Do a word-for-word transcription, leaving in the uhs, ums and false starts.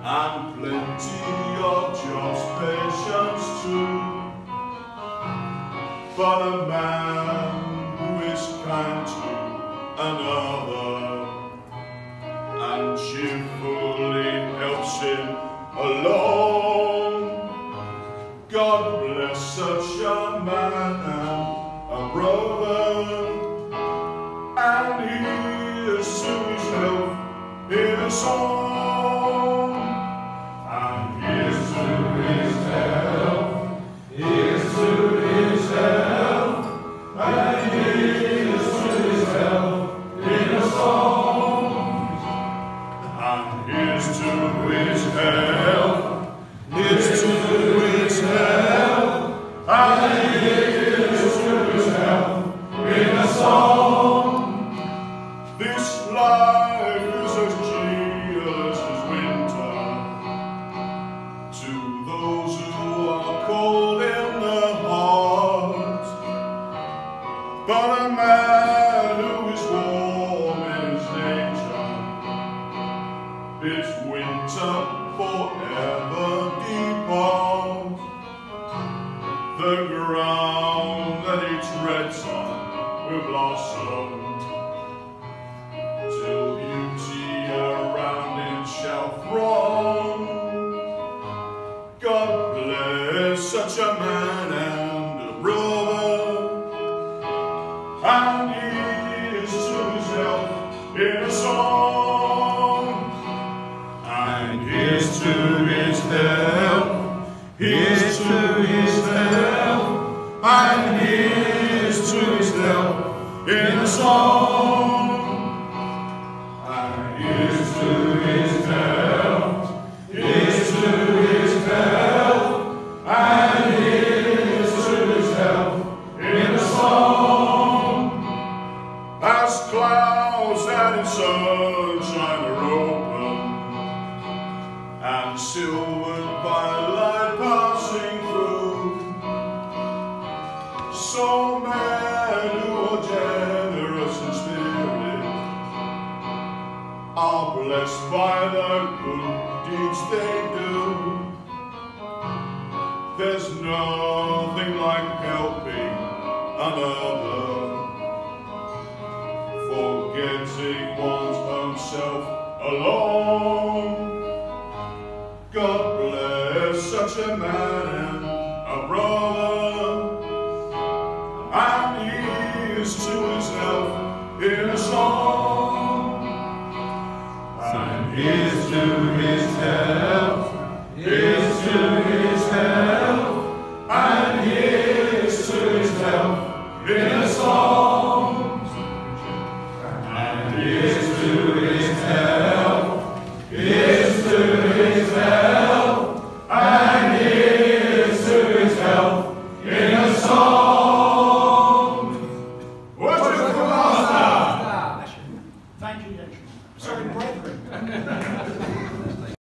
and plenty of jobs, patience too. But a man who is kind to another and cheerfully helps him along, God bless such a man and a brother, and he is to his help in a song. And he is to his help, he is to his help, and he is to his help in a song. And he is to his help, he is to his help, and he is to his help in a song. This life is as cheerless as winter to those who are cold in the heart, but a man who is warm in his nature bids winter forever depart. The ground that he treads on will blossom till beauty around him shall throng. God bless such a man and a brother, and he is to his help in a song. And he is to his help, he is to his help, and he is to his help in a song. And he is to his help, he is to his help, and he is to his help in a song. As clouds that in sunshine are open and silvered by light passing through, so men who are generous in spirit are blessed by the good deeds they do. There's nothing like helping another, forgetting one's own self alone. God bless such a man and a brother, and he is to his help in a song. And he is to his help,